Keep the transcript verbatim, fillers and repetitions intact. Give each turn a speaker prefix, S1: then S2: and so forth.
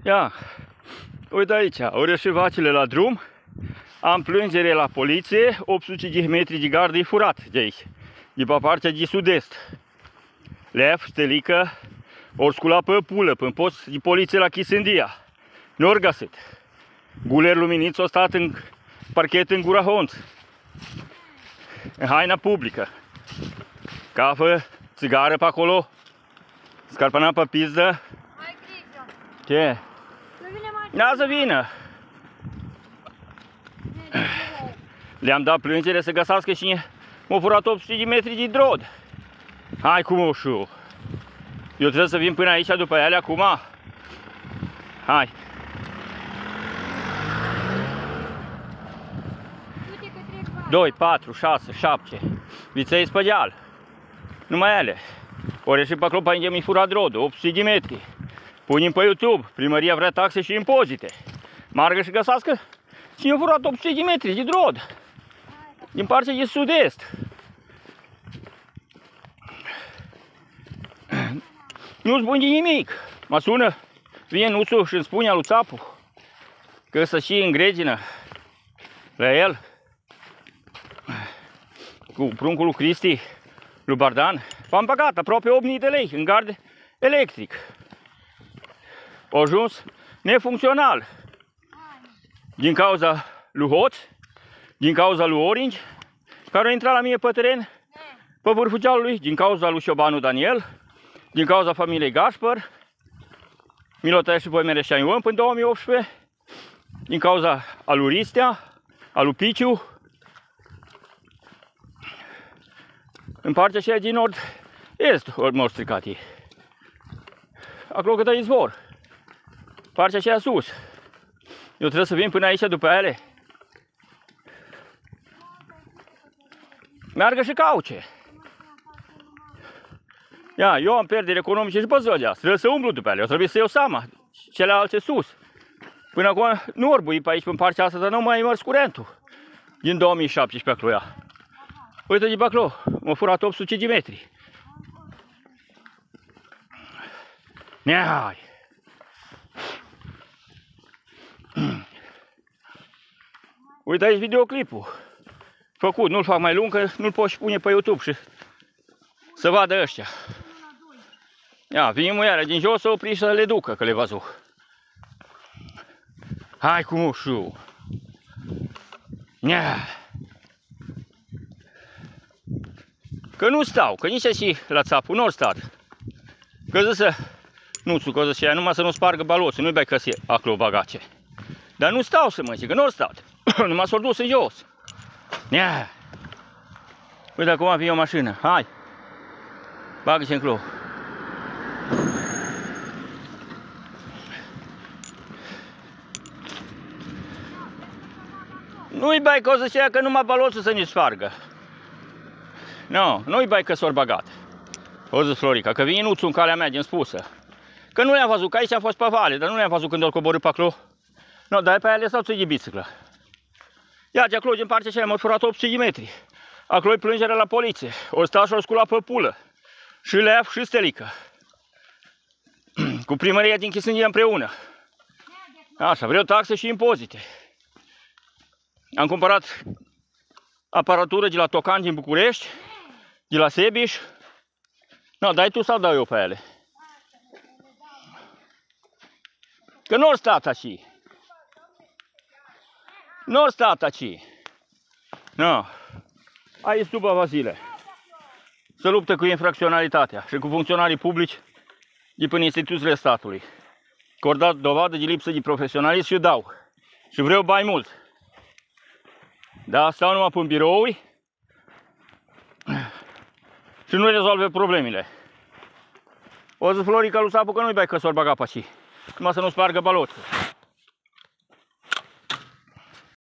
S1: Ia, uite aici, au ieșit vacile la drum, am plângere la poliție, opt sute de metri de gardă e furat de aici, de pe partea de sud-est. Lef, stelică, ori scula pe pulă, până post de poliție la Chisindia. Nu ori găsit. Guler luminiți au stat în parchet în gura honț, în haina publică. Cafă, țigară pe acolo, scarpana pe pizdă.
S2: Ai grijă.
S1: Ce? N-a să vină. Le-am dat plângere să găsească cine m-a furat opt sute de metri de drod. Hai cu moșu. Eu trebuie să vin până aici după ele acum. Hai. doi, patru, șase, șapte. Viței spădeal. Numai ele. Ori ieși pe acolo pe unde mi-a furat drodul, opt sute de metri. Punem pe YouTube, primăria vrea taxe și impozite. Margă și găsească cine a furat opt sute de metri de drod. Din partea de sud-est. Nu spun de nimic. Mă sună, vine Nuțu și îmi spune lui Țapu că să și în gregină la el cu pruncul lui Cristi, lui Bardan. V-am băgat aproape opt mii de lei în gard electric. Au ajuns nefuncțional. Din cauza lui Hoț, din cauza lui Orange, care a intrat la mine pe teren, pe vârful gealului, din cauza lui Șobanu Daniel, din cauza familiei Gașpăr, Milotaia și Poimereșani Ion până în două mii optsprezece, din cauza a lui Ristea, a lui Piciu, în partea aceea din nord-est m-au stricat ei. Acolo cât izvor. Partea aceea sus. Eu trebuie să vin până aici după ele. Meargă și cauce. Ia, eu am pierderi economice și pe zădea. Trebuie să umblu după ele. Eu trebuie să iau seama. Celelalte sus. Până acum nu orbui pe aici, pe partea asta, dar nu mai mers curentul. Din două mii șaptesprezece acolo, ia. Uite de pe acolo. M-a furat opt sute de metri. Neai. Uite aici videoclipul. Făcut, nu-l fac mai lung, că nu-l pot și pune pe YouTube și să vadă ăștia. Ia, vine muiarea din jos să opri să le ducă, că le văzut. Hai cu mușu. Ia. Că nu stau, că nici și la Țapu nu au stat. Că zisă, nu știu, că zisă, numai să nu spargă balosul, nu-i bai că se acolo bagace. Dar nu stau să mă zic, că nu au stat. Numai s-au dus în jos. Ia. Uite acum vine o mașină, hai. Bagă-se în clo. Nu-i bai că o să știa că numai balosul să ne spargă. Nu, nu-i bai că s-au bagat. O zis Florica, că vine Nuțu în calea mea din spusă. Că nu le-am văzut, că aici am fost pe vale, dar nu le-am văzut când au coborât pe acolo. Nu, dar pe aia le stau ți de biciclă. Ia, de acolo, din partea aceea, m-au furat opt sute de metri. Acolo-i plângerea la poliție. O sta și o scula pe pulă. Și Leaf și Stelică. Cu primăria din Chisindia împreună. Așa, vreau taxe și impozite. Am cumpărat aparatură de la Tocan din București, de la Sebiș. Nu, dai tu sau dau eu pe ele? Că nu-or stat aici. Nu-or stat aici. Nu. Aici Suba Vasile. Se luptă cu infracționalitatea și cu funcționarii publici de până instituțiile statului. Că ori dat dovadă de lipsă de profesionalism și eu dau. Și vreau bai mult. Dar stau numai pe birouri și nu rezolve problemele. O zis Florica lui Țapu că nu-i bai că s-or baga pe aici. Numai să nu spargă balotul.